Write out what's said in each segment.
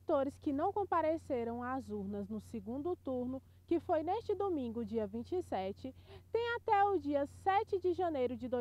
eleitores que não compareceram às urnas no segundo turno, que foi neste domingo, dia 27, têm até o dia 7 de janeiro de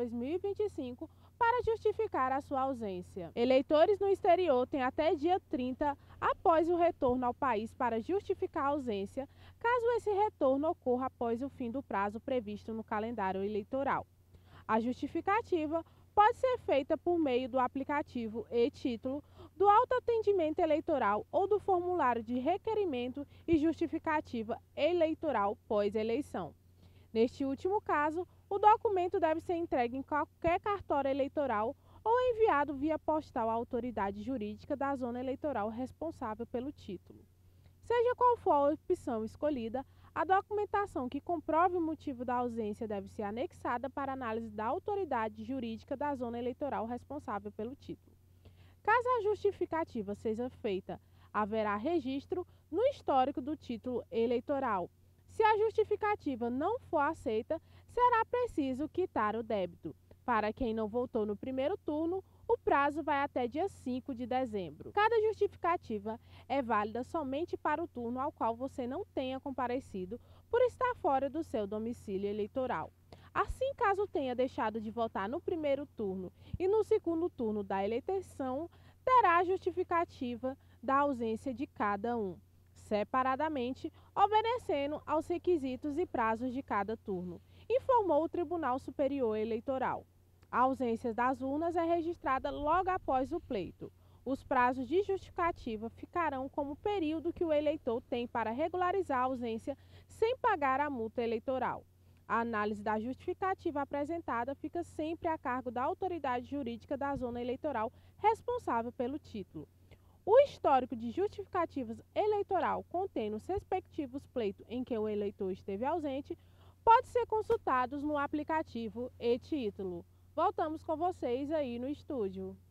2025 para justificar a sua ausência. Eleitores no exterior têm até dia 30 após o retorno ao país para justificar a ausência, caso esse retorno ocorra após o fim do prazo previsto no calendário eleitoral. A justificativa pode ser feita por meio do aplicativo e-Título, do autoatendimento eleitoral ou do formulário de requerimento e justificativa eleitoral pós-eleição. Neste último caso, o documento deve ser entregue em qualquer cartório eleitoral ou enviado via postal à autoridade jurídica da zona eleitoral responsável pelo título. Seja qual for a opção escolhida, a documentação que comprove o motivo da ausência deve ser anexada para análise da autoridade jurídica da zona eleitoral responsável pelo título. Caso a justificativa seja feita, haverá registro no histórico do título eleitoral. Se a justificativa não for aceita, será preciso quitar o débito. Para quem não votou no primeiro turno, o prazo vai até dia 5 de dezembro. Cada justificativa é válida somente para o turno ao qual você não tenha comparecido por estar fora do seu domicílio eleitoral. Assim, caso tenha deixado de votar no primeiro turno e no segundo turno da eleição, terá a justificativa da ausência de cada um, separadamente, obedecendo aos requisitos e prazos de cada turno, informou o Tribunal Superior Eleitoral. A ausência das urnas é registrada logo após o pleito. Os prazos de justificativa ficarão como período que o eleitor tem para regularizar a ausência sem pagar a multa eleitoral. A análise da justificativa apresentada fica sempre a cargo da autoridade jurídica da zona eleitoral responsável pelo título. O histórico de justificativas eleitoral contendo os respectivos pleitos em que o eleitor esteve ausente pode ser consultado no aplicativo e-Título. Voltamos com vocês aí no estúdio.